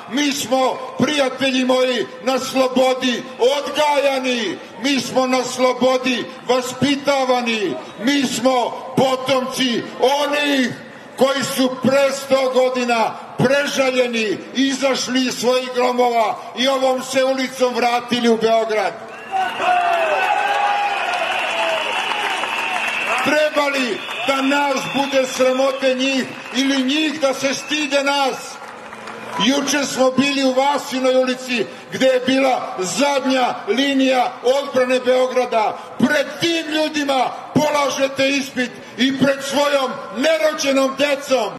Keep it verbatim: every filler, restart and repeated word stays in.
mi smo, prijatelji moji, na slobodi odgajani, mi smo na slobodi vaspitavani, mi smo potomci onih koji su pre sto godina prežaljeni, izašli iz svojih gromova i ovom se ulicom vratili u Beograd. Treba li da nas bude sramote njih ili njih da se stide nas? Juče smo bili u Vasinoj ulici gde je bila zadnja linija odbrane Beograda. Pred tim ljudima polažete ispit i pred svojom nerođenom decom.